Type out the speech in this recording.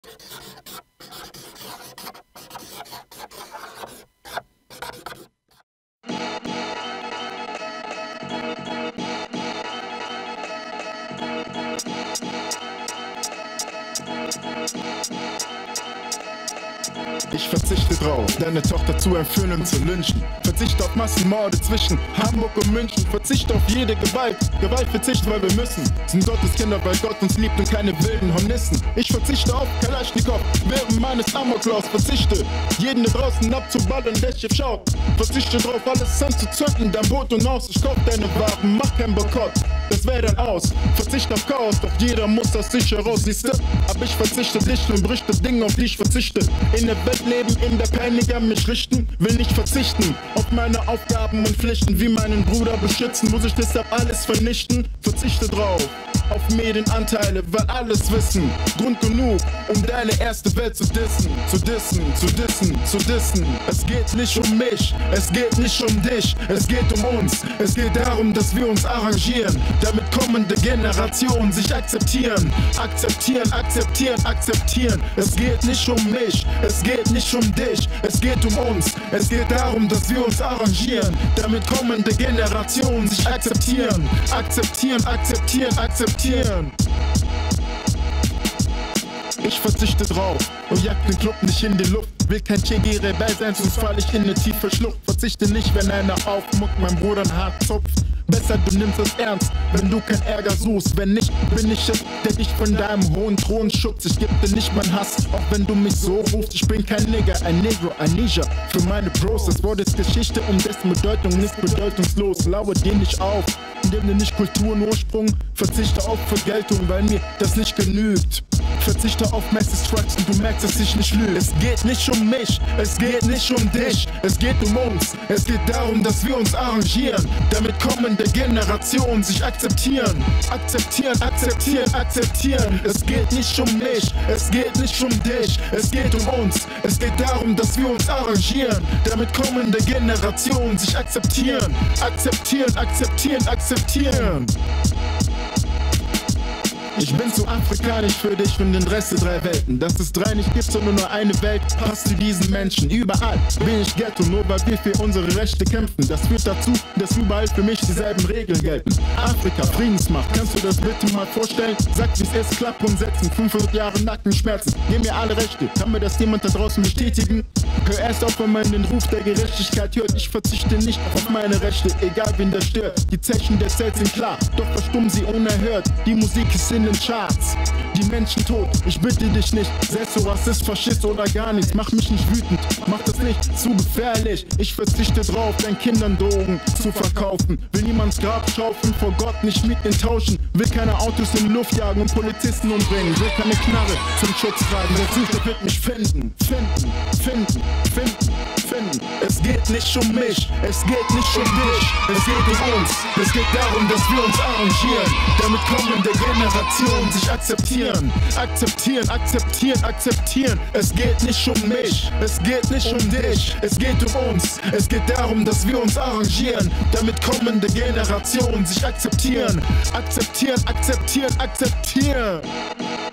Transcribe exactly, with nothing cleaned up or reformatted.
Ich verzichte drauf, deine Tochter zu entführen und zu lynchen. Verzichte auf Massenmorde zwischen Hamburg und München. Verzichte auf jede Gewalt, Gewalt verzichten, weil wir müssen. Sind Gottes Kinder, weil Gott uns liebt und keine wilden Hornissen. Ich verzichte auf Kalaschnikow, während meines Amoklaus. Verzichte, jeden da draußen abzuballern, der Schiff schaut. Verzichte drauf, alles anzuzünden, dein Boot und aus. Ich kauf deine Waren, mach kein Boykott, das wär dann aus. Verzichte auf Chaos, doch jeder muss aus sich heraus, siehste. Aber ich verzichte dich und brichte Dinge, auf die ich verzichte. In der Welt leben, in der Panic an mich richten. Will nicht verzichten auf meine Aufgaben und Pflichten, wie meinen Bruder beschützen. Muss ich deshalb alles vernichten? Verzichte drauf auf Medienanteile, weil alles wissen. Grund genug, um deine erste Welt zu dissen. Zu dissen, zu dissen, zu dissen. Es geht nicht um mich, es geht nicht um dich, es geht um uns. Es geht darum, dass wir uns arrangieren, damit kommende Generationen sich akzeptieren. Akzeptieren, akzeptieren, akzeptieren. Es geht nicht um mich, es geht nicht um dich, es geht um uns. Es geht darum, dass wir uns arrangieren, damit kommende Generationen sich akzeptieren. Akzeptieren, akzeptieren, akzeptieren. Ich verzichte drauf und jag den Club nicht in die Luft. Will kein Che-Rebell sein, sonst fall ich in eine tiefe Schlucht. Verzichte nicht, wenn einer aufmuckt, mein Bruder ein Haar zupft. Besser, du nimmst es ernst, wenn du kein Ärger suchst. Wenn nicht, bin ich es, der dich von deinem hohen Thron schützt. Ich geb dir nicht mein Hass, auch wenn du mich so rufst. Ich bin kein Nigger, ein Negro, ein Niger. Für meine Bros, das Wort ist Geschichte und dessen Bedeutung ist bedeutungslos. Laue dir nicht auf, indem du nicht Kultur und Ursprung. Verzichte auf Vergeltung, weil mir das nicht genügt. Verzichte auf Mass Destruction, du merkst, dass ich nicht lüge. Es geht nicht um mich, es geht nicht um dich, es geht um uns. Es geht darum, dass wir uns arrangieren, damit kommende Generationen sich akzeptieren. Akzeptieren, akzeptieren, akzeptieren. Es geht nicht um mich, es geht nicht um dich, es geht um uns. Es geht darum, dass wir uns arrangieren, damit kommende Generationen sich akzeptieren. Akzeptieren, akzeptieren, akzeptieren. Ich bin zu afrikanisch für dich und den Rest der drei Welten. Dass es drei nicht gibt, sondern nur eine Welt, passt zu diesen Menschen. Überall bin ich Ghetto, nur weil wir für unsere Rechte kämpfen. Das führt dazu, dass überall für mich dieselben Regeln gelten. Afrika, Friedensmacht, kannst du das bitte mal vorstellen? Sag, wie es ist, Klapp und Setzen, fünfhundert Jahre Nackenschmerzen. Gib mir alle Rechte, kann mir das jemand da draußen bestätigen? Hör erst auf, wenn man den Ruf der Gerechtigkeit hört. Ich verzichte nicht auf meine Rechte, egal wen das stört. Die Zeichen der Zeit sind klar, doch verstummen sie unerhört. Die Musik ist in den Charts, die Menschen tot. Ich bitte dich nicht, selbst so Rassist, Faschist oder gar nichts. Mach mich nicht wütend, mach das nicht zu gefährlich. Ich verzichte drauf, deinen Kindern Drogen zu verkaufen. Will niemands Grab schaufeln, vor Gott nicht mit den tauschen. Will keine Autos in die Luft jagen und Polizisten umbringen. Will keine Knarre zum Schutz tragen. Wer sucht, der wird mich finden, finden, finden, finden, finden. Es geht nicht um mich, es geht nicht um dich, es geht um uns. Es geht darum, dass wir uns arrangieren, damit kommende Generationen sich akzeptieren. Akzeptieren, akzeptieren, akzeptieren. Es geht nicht um mich, es geht nicht um dich, es geht um uns. Es geht darum, dass wir uns arrangieren, damit kommende Generationen sich akzeptieren. Akzeptieren, akzeptieren, akzeptieren.